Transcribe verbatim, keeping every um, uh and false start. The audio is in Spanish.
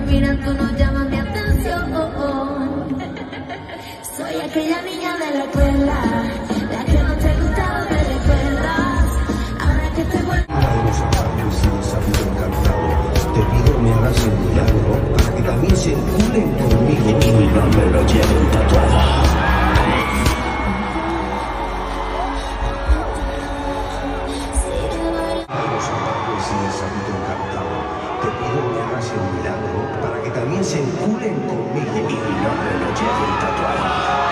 respiran, tú no llamas mi atención. Soy aquella niña de la escuela, la que no te gustaba, me recuerdas. Ahora que te vuelvo. Una de los zapatos y desafío encantado. Te pido me hagas el milagro para que también se enculen conmigo y mi nombre lo lleven tatuado. Te pido me hagas el milagro para que también se enculen conmigo y mi nombre lo lleven tatuado.